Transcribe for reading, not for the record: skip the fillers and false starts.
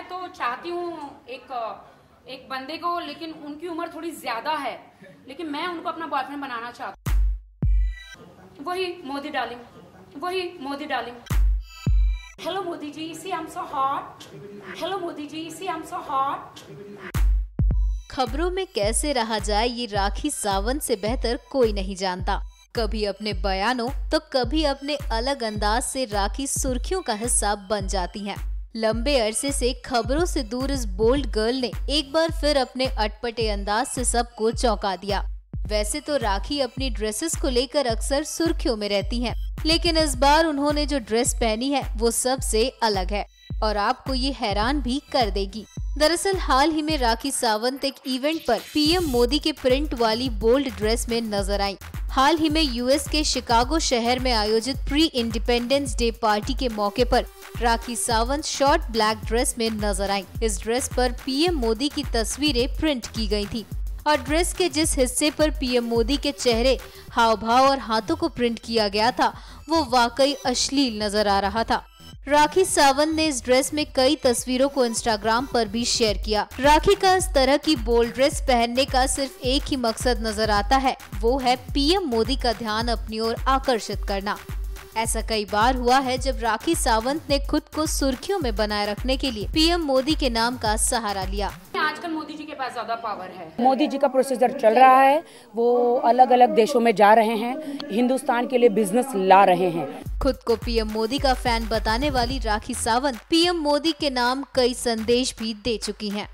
मैं तो चाहती हूँ एक बंदे को, लेकिन उनकी उम्र थोड़ी ज्यादा है, लेकिन मैं उनको अपना बॉयफ्रेंड बनाना चाहती हूँ। वही Modi darling. Hello Modi ji, see I am so hot. Hello Modi ji, see I am so hot. खबरों में कैसे रहा जाए ये राखी सावंत से बेहतर कोई नहीं जानता। कभी अपने बयानों तो कभी अपने अलग अंदाज से राखी सुर्खियों का हिस्सा बन जाती हैं। लंबे अरसे से खबरों से दूर इस बोल्ड गर्ल ने एक बार फिर अपने अटपटे अंदाज से सबको चौंका दिया। वैसे तो राखी अपनी ड्रेसेस को लेकर अक्सर सुर्खियों में रहती हैं, लेकिन इस बार उन्होंने जो ड्रेस पहनी है वो सबसे अलग है और आपको ये हैरान भी कर देगी। दरअसल हाल ही में राखी सावंत एक इवेंट पर पीएम मोदी के प्रिंट वाली बोल्ड ड्रेस में नजर आई। हाल ही में यूएस के शिकागो शहर में आयोजित प्री इंडिपेंडेंस डे पार्टी के मौके पर Rakhi Sawant short black dress में नजर आई। इस ड्रेस पर पीएम मोदी की तस्वीरें प्रिंट की गई थी और ड्रेस के जिस हिस्से पर पीएम मोदी के चेहरे, हाव भाव और हाथों को प्रिंट किया गया था वो वाकई अश्लील नजर आ रहा था। राखी सावंत ने इस ड्रेस में कई तस्वीरों को इंस्टाग्राम पर भी शेयर किया। राखी का इस तरह की बोल्ड ड्रेस पहनने का सिर्फ एक ही मकसद नजर आता है, वो है पीएम मोदी का ध्यान अपनी ओर आकर्षित करना। ऐसा कई बार हुआ है जब राखी सावंत ने खुद को सुर्खियों में बनाए रखने के लिए पीएम मोदी के नाम का सहारा लिया। आजकल मोदी जी के पास ज्यादा पावर है। मोदी जी का प्रोसीजर चल रहा है, वो अलग अलग देशों में जा रहे हैं, हिंदुस्तान के लिए बिजनेस ला रहे हैं। खुद को पीएम मोदी का फैन बताने वाली राखी सावंत पीएम मोदी के नाम कई संदेश भी दे चुकी हैं।